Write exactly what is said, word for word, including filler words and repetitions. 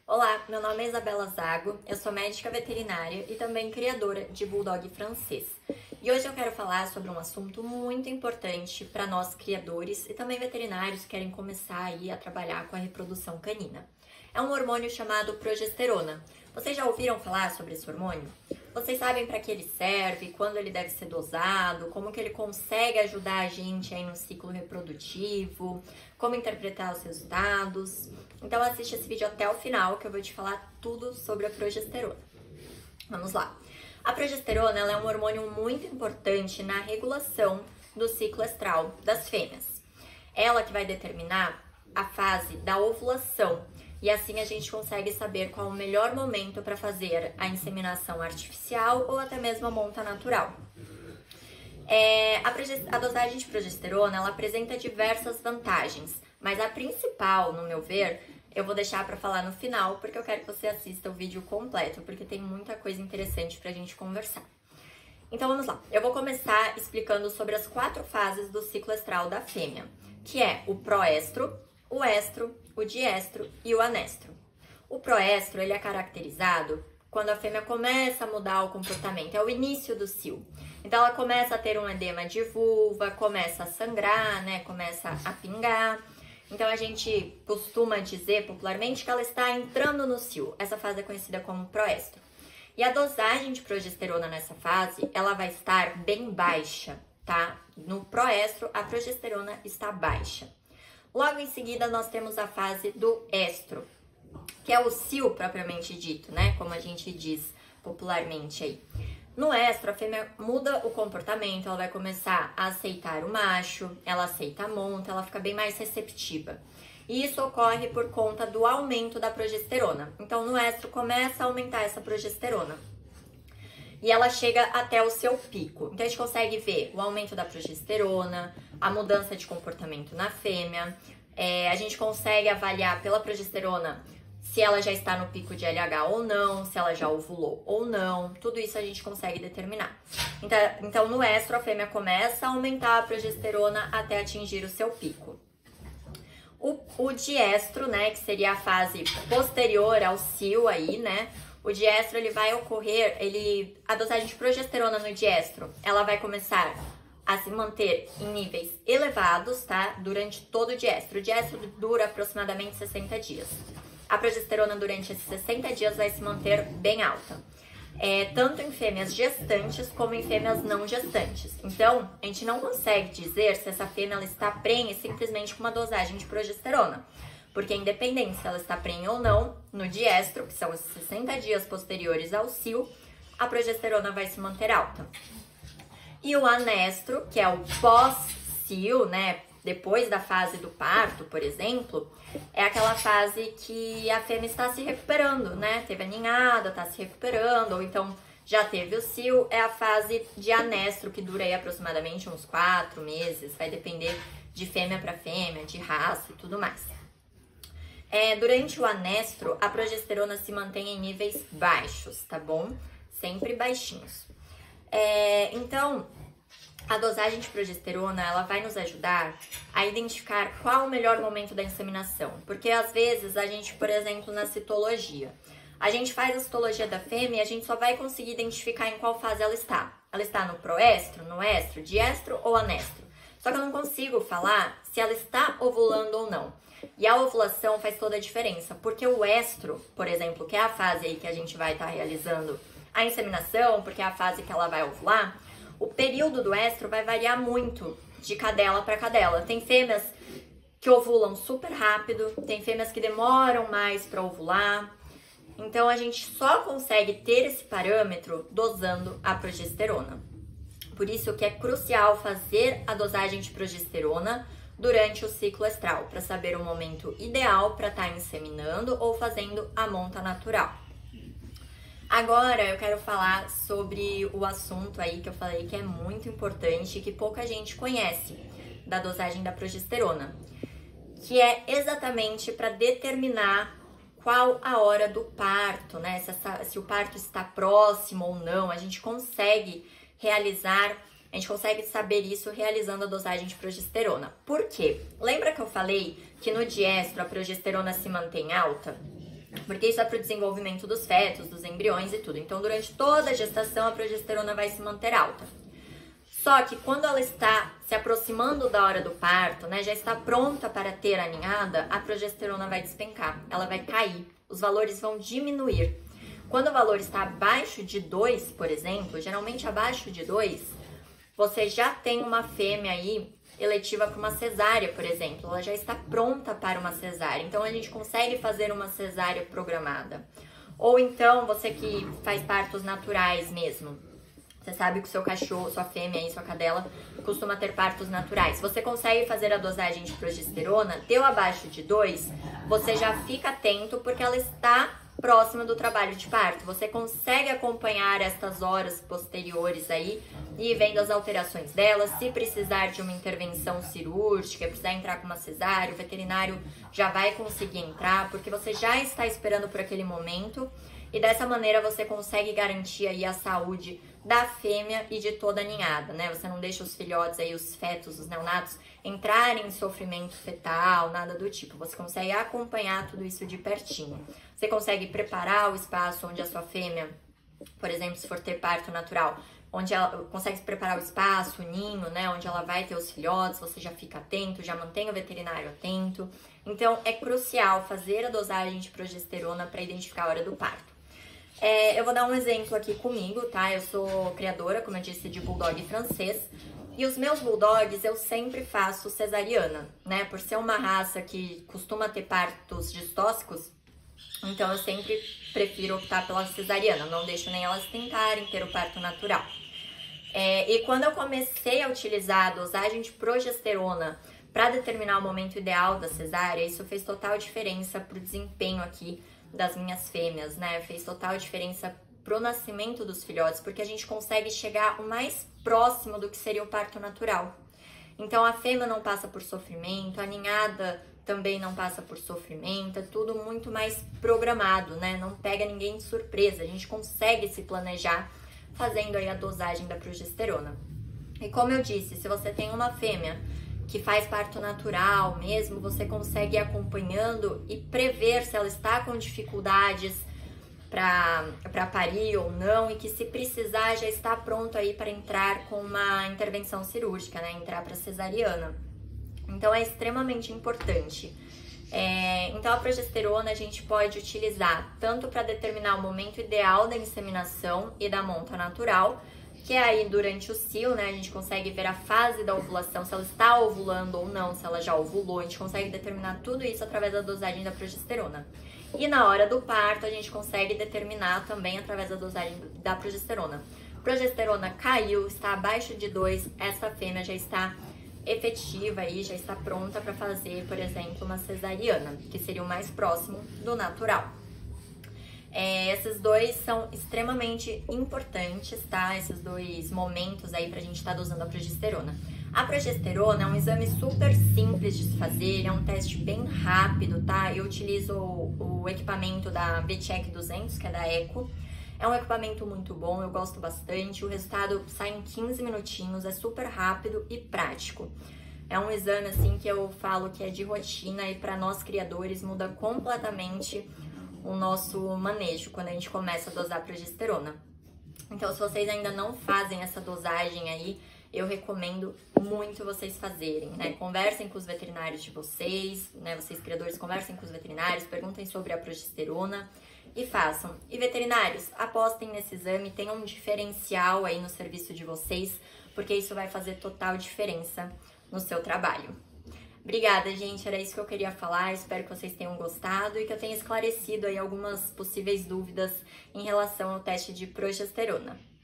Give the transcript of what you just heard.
Olá, meu nome é Isabela Zago, eu sou médica veterinária e também criadora de Bulldog francês. E hoje eu quero falar sobre um assunto muito importante para nós criadores e também veterinários que querem começar aí a trabalhar com a reprodução canina. É um hormônio chamado progesterona. Vocês já ouviram falar sobre esse hormônio? Vocês sabem para que ele serve, quando ele deve ser dosado, como que ele consegue ajudar a gente aí no ciclo reprodutivo, como interpretar os resultados? Então assiste esse vídeo até o final que eu vou te falar tudo sobre a progesterona. Vamos lá. A progesterona ela é um hormônio muito importante na regulação do ciclo estral das fêmeas. Ela que vai determinar a fase da ovulação. E assim a gente consegue saber qual o melhor momento para fazer a inseminação artificial ou até mesmo a monta natural. É, a, a dosagem de progesterona ela apresenta diversas vantagens, mas a principal, no meu ver, eu vou deixar para falar no final, porque eu quero que você assista o vídeo completo, porque tem muita coisa interessante para a gente conversar. Então vamos lá, eu vou começar explicando sobre as quatro fases do ciclo estral da fêmea, que é o proestro, o estro, o diestro e o anestro. O proestro ele é caracterizado quando a fêmea começa a mudar o comportamento, é o início do cio. Então ela começa a ter um edema de vulva, começa a sangrar, né, começa a pingar. Então a gente costuma dizer popularmente que ela está entrando no cio. Essa fase é conhecida como proestro. E a dosagem de progesterona nessa fase, ela vai estar bem baixa, tá? No proestro a progesterona está baixa. Logo em seguida, nós temos a fase do estro, que é o cio propriamente dito, né? Como a gente diz popularmente aí. No estro, a fêmea muda o comportamento, ela vai começar a aceitar o macho, ela aceita a monta, ela fica bem mais receptiva. E isso ocorre por conta do aumento da progesterona. Então, no estro, começa a aumentar essa progesterona. E ela chega até o seu pico. Então, a gente consegue ver o aumento da progesterona, a mudança de comportamento na fêmea. É, a gente consegue avaliar pela progesterona se ela já está no pico de L H ou não, se ela já ovulou ou não. Tudo isso a gente consegue determinar. Então, então no estro, a fêmea começa a aumentar a progesterona até atingir o seu pico. O, o diestro, né, que seria a fase posterior ao cio aí, né? O diestro, ele vai ocorrer, ele, a dosagem de progesterona no diestro, ela vai começar a se manter em níveis elevados, tá? Durante todo o diestro. O diestro dura aproximadamente sessenta dias. A progesterona durante esses sessenta dias vai se manter bem alta. É, tanto em fêmeas gestantes como em fêmeas não gestantes. Então, a gente não consegue dizer se essa fêmea ela está prenhe simplesmente com uma dosagem de progesterona. Porque independente se ela está prenhe ou não, no diestro, que são os sessenta dias posteriores ao cio, a progesterona vai se manter alta. E o anestro, que é o pós-cio, né, depois da fase do parto, por exemplo, é aquela fase que a fêmea está se recuperando, né, teve a ninhada, está se recuperando, ou então já teve o cio, é a fase de anestro, que dura aí aproximadamente uns quatro meses, vai depender de fêmea para fêmea, de raça e tudo mais. É, durante o anestro, a progesterona se mantém em níveis baixos, tá bom? Sempre baixinhos. É, então, a dosagem de progesterona, ela vai nos ajudar a identificar qual o melhor momento da inseminação. Porque, às vezes, a gente, por exemplo, na citologia, a gente faz a citologia da fêmea e a gente só vai conseguir identificar em qual fase ela está. Ela está no proestro, no estro, diestro ou anestro. Só que eu não consigo falar se ela está ovulando ou não. E a ovulação faz toda a diferença, porque o estro, por exemplo, que é a fase aí que a gente vai estar realizando a inseminação, porque é a fase que ela vai ovular, o período do estro vai variar muito de cadela para cadela. Tem fêmeas que ovulam super rápido, tem fêmeas que demoram mais para ovular. Então, a gente só consegue ter esse parâmetro dosando a progesterona. Por isso que é crucial fazer a dosagem de progesterona durante o ciclo estral, para saber o momento ideal para estar inseminando ou fazendo a monta natural. Agora eu quero falar sobre o assunto aí que eu falei que é muito importante e que pouca gente conhece, da dosagem da progesterona, que é exatamente para determinar qual a hora do parto, né? Se, essa, se o parto está próximo ou não, a gente consegue realizar A gente consegue saber isso realizando a dosagem de progesterona. Por quê? Lembra que eu falei que no diestro a progesterona se mantém alta? porque isso é para o desenvolvimento dos fetos, dos embriões e tudo. Então, durante toda a gestação, a progesterona vai se manter alta. Só que quando ela está se aproximando da hora do parto, né, já está pronta para ter a ninhada, a progesterona vai despencar, ela vai cair, os valores vão diminuir. Quando o valor está abaixo de dois, por exemplo, geralmente abaixo de dois, você já tem uma fêmea aí eletiva para uma cesárea, por exemplo, ela já está pronta para uma cesárea, então a gente consegue fazer uma cesárea programada. Ou então, você que faz partos naturais mesmo, você sabe que o seu cachorro, sua fêmea e sua cadela costuma ter partos naturais. Você consegue fazer a dosagem de progesterona, deu abaixo de dois, você já fica atento porque ela está próxima do trabalho de parto. Você consegue acompanhar estas horas posteriores aí e vendo as alterações dela. Se precisar de uma intervenção cirúrgica, precisar entrar com uma cesárea, o veterinário já vai conseguir entrar, porque você já está esperando por aquele momento e dessa maneira você consegue garantir aí a saúde da fêmea e de toda a ninhada, né? Você não deixa os filhotes aí, os fetos, os neonatos, entrarem em sofrimento fetal, nada do tipo. Você consegue acompanhar tudo isso de pertinho. Você consegue preparar o espaço onde a sua fêmea, por exemplo, se for ter parto natural, onde ela consegue preparar o espaço, o ninho, né? Onde ela vai ter os filhotes, você já fica atento, já mantém o veterinário atento. Então, é crucial fazer a dosagem de progesterona para identificar a hora do parto. É, eu vou dar um exemplo aqui comigo, tá? Eu sou criadora, como eu disse, de bulldog francês. E os meus bulldogs eu sempre faço cesariana, né? Por ser uma raça que costuma ter partos distóxicos, então eu sempre prefiro optar pela cesariana. Não deixo nem elas tentarem ter o parto natural. É, e quando eu comecei a utilizar a dosagem de progesterona para determinar o momento ideal da cesárea, isso fez total diferença pro desempenho aqui das minhas fêmeas, né? Fez total diferença pro nascimento dos filhotes, porque a gente consegue chegar o mais próximo do que seria o parto natural. Então a fêmea não passa por sofrimento, a ninhada também não passa por sofrimento, é tudo muito mais programado, né? Não pega ninguém de surpresa, a gente consegue se planejar fazendo aí a dosagem da progesterona. E como eu disse, se você tem uma fêmea que faz parto natural mesmo, você consegue ir acompanhando e prever se ela está com dificuldades para parir ou não, e que se precisar já está pronto aí para entrar com uma intervenção cirúrgica, né? Entrar para cesariana. Então é extremamente importante. É, então a progesterona a gente pode utilizar tanto para determinar o momento ideal da inseminação e da monta natural, que é aí durante o cio, né? A gente consegue ver a fase da ovulação, se ela está ovulando ou não, se ela já ovulou, a gente consegue determinar tudo isso através da dosagem da progesterona. E na hora do parto, a gente consegue determinar também através da dosagem da progesterona. Progesterona caiu, está abaixo de dois, essa fêmea já está efetiva aí, já está pronta para fazer, por exemplo, uma cesariana, que seria o mais próximo do natural. É, esses dois são extremamente importantes, tá? Esses dois momentos aí pra gente estar tá dosando a progesterona. A progesterona é um exame super simples de se fazer, é um teste bem rápido, tá? Eu utilizo o, o equipamento da V-Check duzentos, que é da Eco. É um equipamento muito bom, eu gosto bastante. O resultado sai em quinze minutinhos, é super rápido e prático. É um exame, assim, que eu falo que é de rotina e para nós criadores muda completamente o nosso manejo quando a gente começa a dosar progesterona. Então, se vocês ainda não fazem essa dosagem aí, eu recomendo muito vocês fazerem, né? Conversem com os veterinários de vocês, né? Vocês criadores, conversem com os veterinários, perguntem sobre a progesterona e façam. E veterinários, apostem nesse exame, tenham um diferencial aí no serviço de vocês, porque isso vai fazer total diferença no seu trabalho. Obrigada, gente, era isso que eu queria falar, espero que vocês tenham gostado e que eu tenha esclarecido aí algumas possíveis dúvidas em relação ao teste de progesterona.